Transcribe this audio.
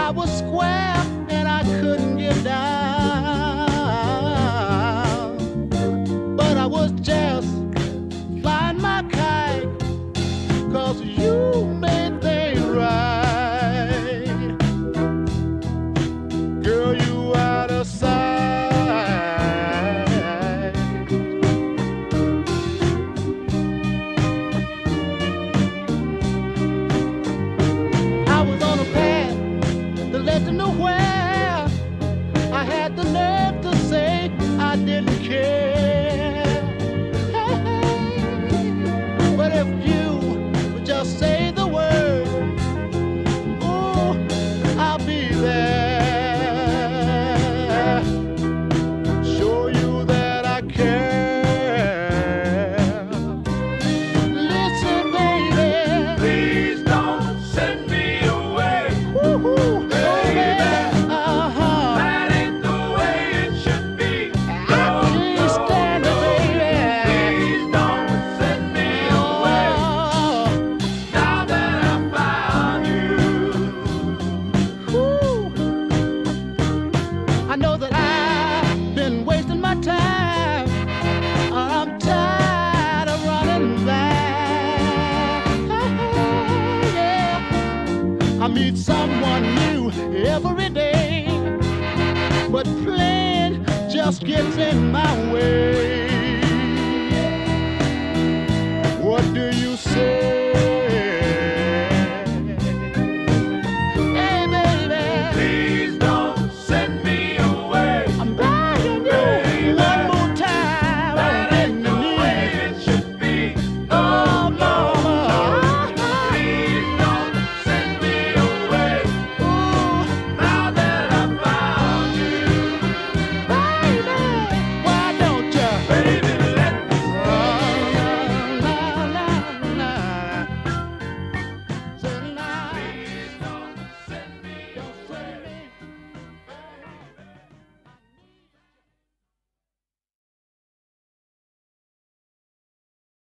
I was square and I couldn't get down, but I was just flying my kite, 'cause you made things right. Girl, you out of sight. I was on a path that led to nowhere. I had the nerve to say I didn't care. But if you would just say the word, oh, I'll be there. Show you that I care. Listen, baby. Please don't send me away. Woo-hoo, Baby, uh-huh. that ain't the way it should be. I can't stand it, baby. Please don't send me away. Oh, Now that I found you. whew. I know that I've been wasting my time. I'm tired of running back. Yeah. I meet someone new every day, but playing just gets in my way.